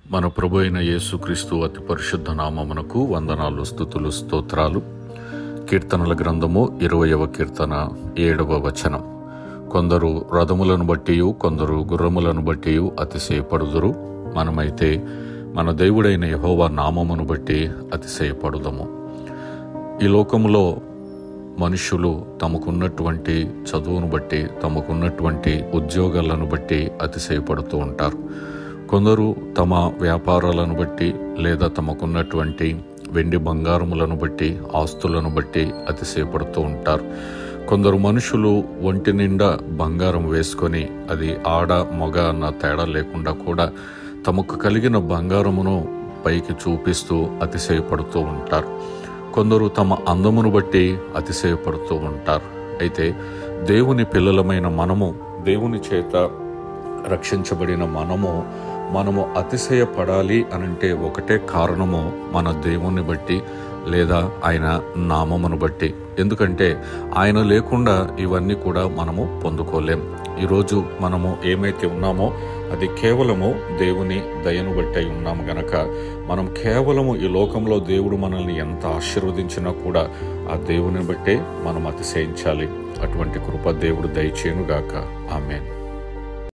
మన ప్రభు అయిన యేసుక్రీస్తు అతి పరిశుద్ధ నామమునకు వందనాలు, స్తుతులు, స్తోత్రాలు. కీర్తనల గ్రంథము 20వ కీర్తన 7వ వచనం. కొందరు రథములను బట్టి, కొందరు గుర్రములను బట్టి అతిశయపడుదురు. మనమైతే మన దేవుడైన యెహోవా నామమును బట్టి అతిశయపడుదము. ఈ లోకములో మనుషులు తమకున్నటువంటి చదువును బట్టి, తమకున్నటువంటి ఉద్యోగాలను బట్టి అతిశయపడుతూ ఉంటారు. కొందరు తమ వ్యాపారాలను బట్టి లేదా తమకున్నటువంటి వెండి బంగారములను బట్టి, ఆస్తులను బట్టి అతిశయపడుతూ ఉంటారు. కొందరు మనుషులు ఒంటి నిండా బంగారం వేసుకొని, అది ఆడ మగ అన్న తేడా లేకుండా కూడా తమకు కలిగిన బంగారమును పైకి చూపిస్తూ అతిశయపడుతూ ఉంటారు. కొందరు తమ అందమును బట్టి అతిశయపడుతూ ఉంటారు. అయితే దేవుని పిల్లలమైన మనము, దేవుని చేత రక్షించబడిన మనము అతిశయపడాలి అనంటే ఒకటే కారణము, మన దేవుని బట్టి లేదా ఆయన నామమును బట్టి. ఎందుకంటే ఆయన లేకుండా ఇవన్నీ కూడా మనము పొందుకోలేం. ఈరోజు మనము ఏమైతే ఉన్నామో అది కేవలము దేవుని దయను బట్టి ఉన్నాము గనక, మనం కేవలము ఈ లోకంలో దేవుడు మనల్ని ఎంత ఆశీర్వదించినా కూడా ఆ దేవుని బట్టే మనం అతిశయించాలి. అటువంటి కృప దేవుడు దయచేయునుగాక. ఆమేన్.